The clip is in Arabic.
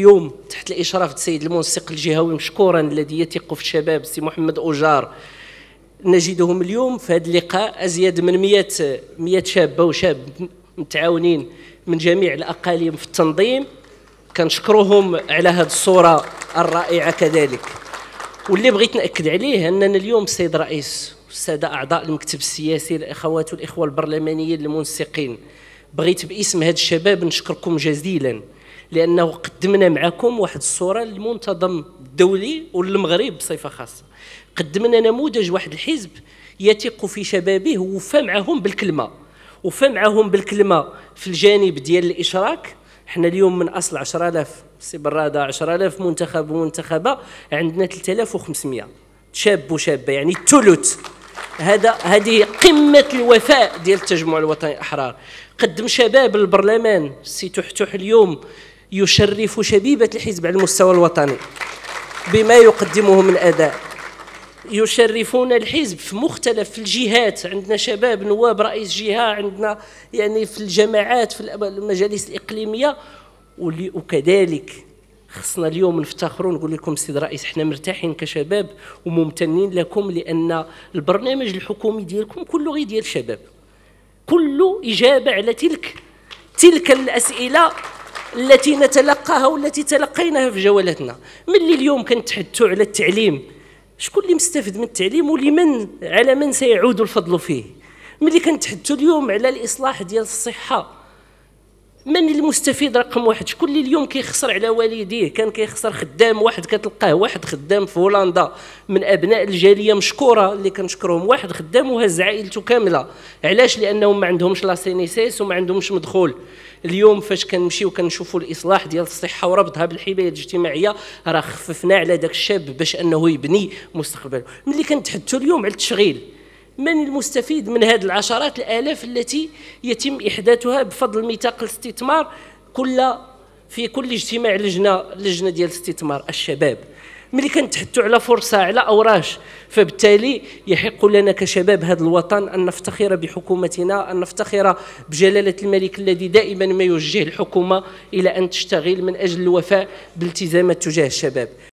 اليوم تحت الإشراف السيد المنسق الجهوي مشكورا الذي يثق في الشباب سي محمد أوجار، نجدهم اليوم في هذا اللقاء أزيد من 100 شابة وشاب متعاونين من جميع الأقاليم في التنظيم، كنشكرهم على هذه الصورة الرائعة كذلك. واللي بغيت نأكد عليه أننا اليوم السيد الرئيس والسادة أعضاء المكتب السياسي، الأخوات والإخوة البرلمانيين المنسقين، بغيت باسم هذا الشباب نشكركم جزيلا، لأنه قدمنا معكم واحد الصورة للمنتظم الدولي والمغرب بصفة خاصة. قدمنا نموذج واحد الحزب يثق في شبابه ووفى معهم بالكلمة، وفى معهم بالكلمة في الجانب ديال الإشراك. احنا اليوم من أصل 10,000 سي برادة 10,000 منتخب ومنتخبة، عندنا 3500 شاب وشابة، يعني الثلث. هذه قمة الوفاء ديال التجمع الوطني الأحرار. قدم شباب البرلمان السي تحتح اليوم يشرف شبيبة الحزب على المستوى الوطني بما يقدمه من أداء، يشرفون الحزب في مختلف الجهات. عندنا شباب نواب رئيس جهة، عندنا يعني في الجماعات في المجالس الإقليمية. وكذلك خصنا اليوم نفتخروا نقول لكم السيد الرئيس احنا مرتاحين كشباب وممتنين لكم، لأن البرنامج الحكومي ديالكم كله غير ديال الشباب، كله إجابة على تلك الأسئلة التي نتلقاها والتي تلقيناها في جولاتنا. ملي اليوم كنتحدثوا على التعليم، شكون اللي مستفد من التعليم ولمن على من سيعود الفضل فيه؟ ملي كنتحدثوا اليوم على الإصلاح ديال الصحة، من المستفيد رقم واحد؟ شكون اللي اليوم كيخسر على والديه؟ كان كيخسر خدام واحد، كتلقاه واحد خدام في هولندا من ابناء الجاليه مشكوره اللي كنشكرهم، واحد خدام وهز عائلته كامله. علاش؟ لانهم ما عندهمش لا سينيسيس وما عندهمش مدخول. اليوم فاش كنمشيو كنشوفوا الاصلاح ديال الصحه وربطها بالحمايه الاجتماعيه، راه خففنا على داك الشاب باش انه يبني مستقبله. ملي كنتحدثوا اليوم على التشغيل، من المستفيد من هذه العشرات الآلاف التي يتم إحداثها بفضل ميثاق الاستثمار في كل اجتماع لجنة ديال الاستثمار؟ الشباب. ملي كنتحدثوا على فرصة على أوراش، فبالتالي يحق لنا كشباب هذا الوطن أن نفتخر بحكومتنا، أن نفتخر بجلالة الملك الذي دائما ما يوجه الحكومة إلى أن تشتغل من أجل الوفاء بالتزامات تجاه الشباب.